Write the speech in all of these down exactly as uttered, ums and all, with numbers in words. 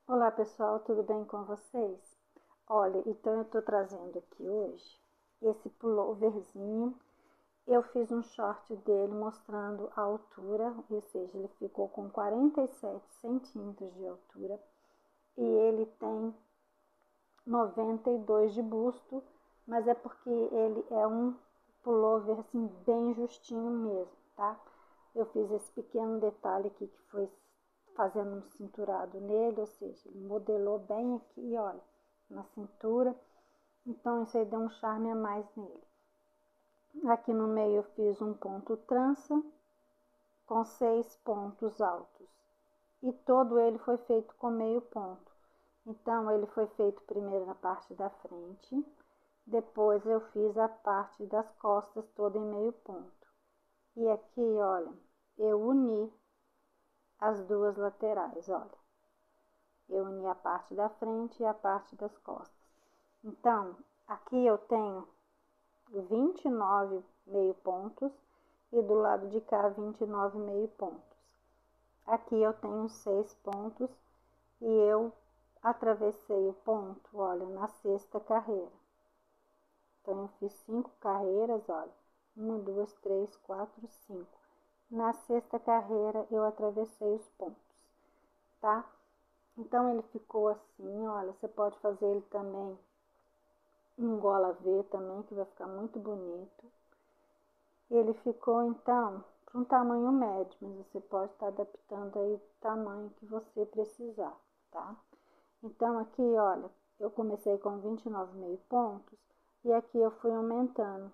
Olá pessoal, tudo bem com vocês? Olha, então eu tô trazendo aqui hoje esse pulloverzinho. Eu fiz um short dele mostrando a altura, ou seja, ele ficou com quarenta e sete centímetros de altura e ele tem noventa e dois de busto, mas é porque ele é um pullover assim bem justinho mesmo, tá? Eu fiz esse pequeno detalhe aqui que foi fazendo um cinturado nele, ou seja, ele modelou bem aqui, olha, na cintura. Então isso aí deu um charme a mais nele. Aqui no meio eu fiz um ponto trança com seis pontos altos e todo ele foi feito com meio ponto. Então ele foi feito primeiro na parte da frente, depois eu fiz a parte das costas toda em meio ponto. E aqui, olha, eu uni as duas laterais, olha. Eu uni a parte da frente e a parte das costas. Então, aqui eu tenho vinte e nove meio pontos e do lado de cá vinte e nove meio pontos. Aqui eu tenho seis pontos e eu atravessei o ponto, olha, na sexta carreira. Então, eu fiz cinco carreiras, olha, uma, duas, três, quatro, cinco. Na sexta carreira, eu atravessei os pontos, tá? Então, ele ficou assim, olha, você pode fazer ele também em gola V também, que vai ficar muito bonito. Ele ficou, então, para um tamanho médio, mas você pode estar adaptando aí o tamanho que você precisar, tá? Então, aqui, olha, eu comecei com vinte e nove meio pontos e aqui eu fui aumentando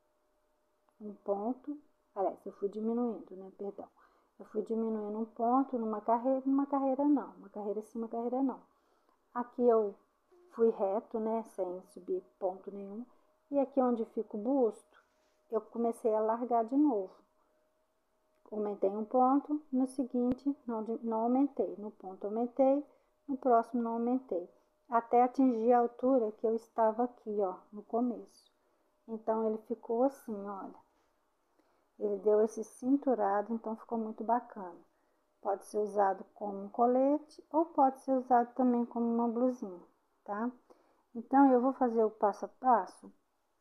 um ponto, aliás, eu fui diminuindo, né, perdão. Eu fui diminuindo um ponto numa carreira, numa carreira não, uma carreira sim, uma carreira não. Aqui eu fui reto, né, sem subir ponto nenhum. E aqui onde fica o busto, eu comecei a largar de novo. Aumentei um ponto, no seguinte não, não aumentei, no ponto aumentei, no próximo não aumentei, até atingir a altura que eu estava aqui, ó, no começo. Então ele ficou assim, olha, ele deu esse cinturado, então ficou muito bacana. Pode ser usado como um colete ou pode ser usado também como uma blusinha, tá? Então eu vou fazer o passo a passo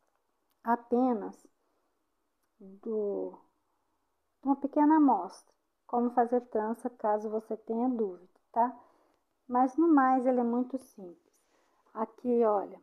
apenas do uma pequena amostra, como fazer trança caso você tenha dúvida, tá? Mas no mais ele é muito simples. Aqui, olha,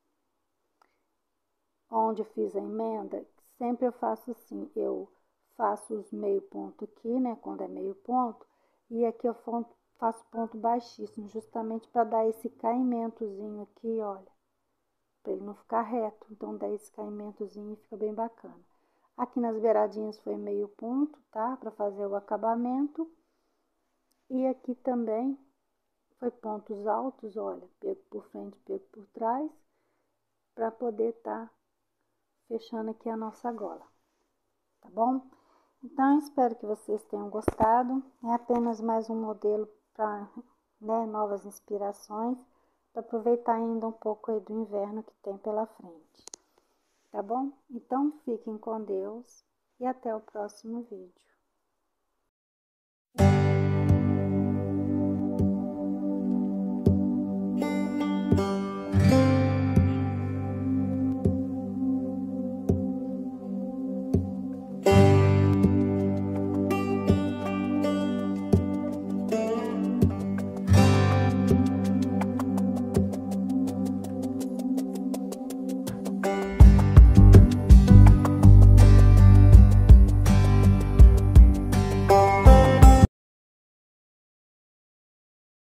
onde eu fiz a emenda, sempre eu faço assim, eu faço os meio ponto aqui, né, quando é meio ponto, e aqui eu faço ponto baixíssimo, justamente para dar esse caimentozinho aqui, olha, para ele não ficar reto, então dá esse caimentozinho e fica bem bacana. Aqui nas beiradinhas foi meio ponto, tá? Para fazer o acabamento. E aqui também foi pontos altos, olha, pego por frente, pego por trás, para poder estar tá fechando aqui a nossa gola, tá bom? Então, espero que vocês tenham gostado. É apenas mais um modelo para, né, novas inspirações, para aproveitar ainda um pouco aí do inverno que tem pela frente. Tá bom? Então, fiquem com Deus e até o próximo vídeo.